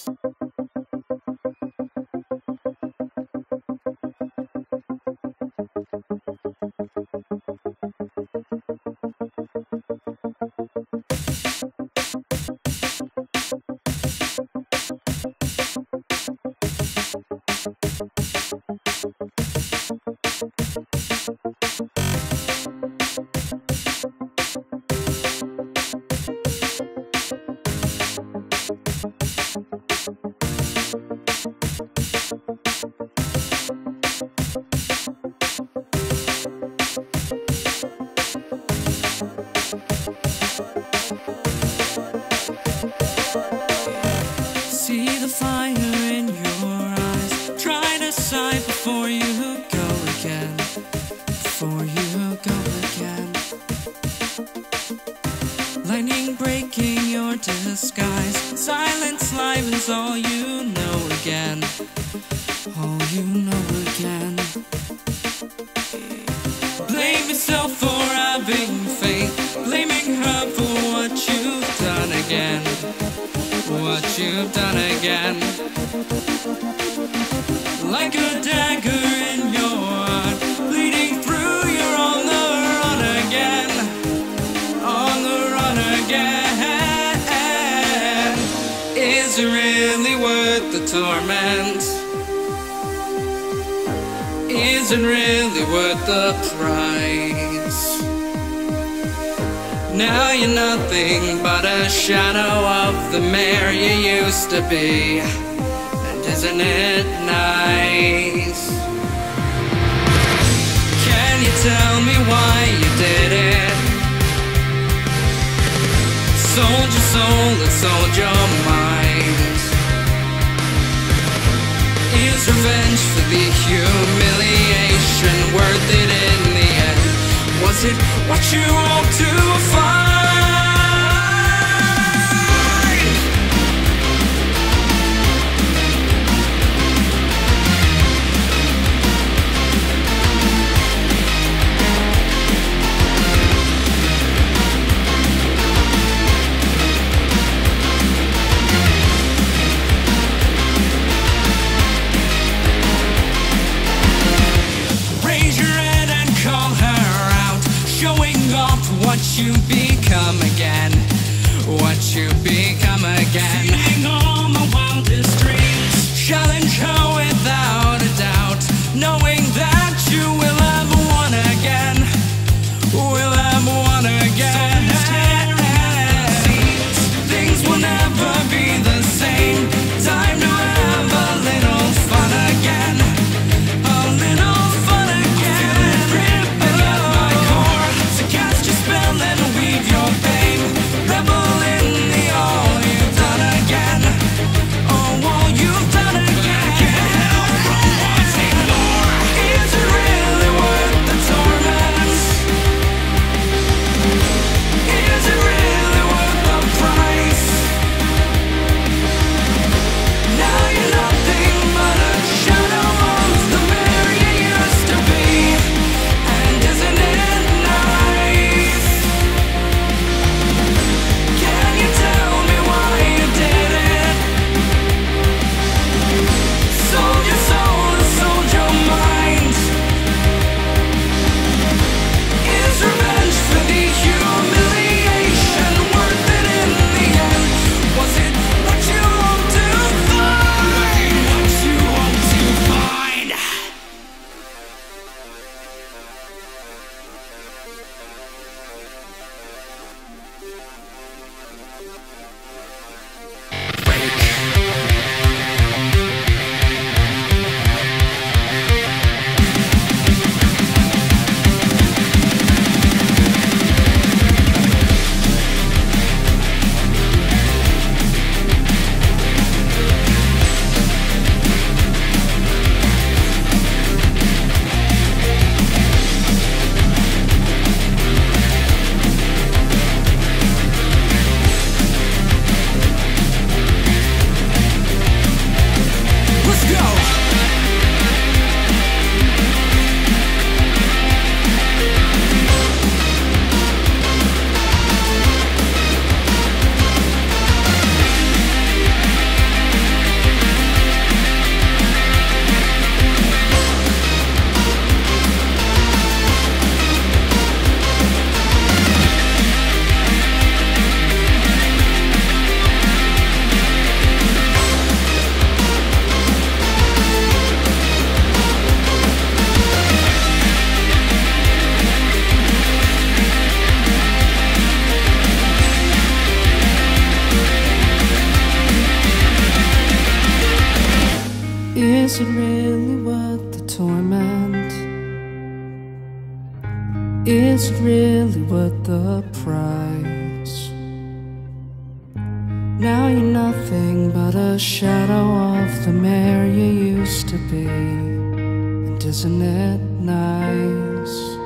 See the fire in your eyes. Try to decide before you go again. Before you go again. Lightning breaking your disguise. Silence livens all you know again. All you know again. Blame yourself for having faith. Blaming her for what you've done again. What you've done again. Like a dagger in your heart, bleeding through, you're on the run again. On the run again. Is it really worth the torment? Is it really worth the price? Now you're nothing but a shadow of the mare you used to be. And isn't it nice? Can you tell me why you did it? Sold your soul and sold your mind. Is revenge for the humiliation worth it in the end? Was it what you hoped to find? Raise your head and call her out, showing off what you become again. What you become again. Feeding all my wildest dreams. Challenge her without a doubt, knowing that you will have won again. Will have won again. Things will never be the same. Time to have a little fun again. A little fun again. Ripping at my core, so cast your spell and weave your pain. Rebel in the all you've done again. Oh, all you've done again. Can't help from wanting more. Is torment? Is it really worth the price? Now you're nothing but a shadow of the Mary you used to be. And isn't it nice?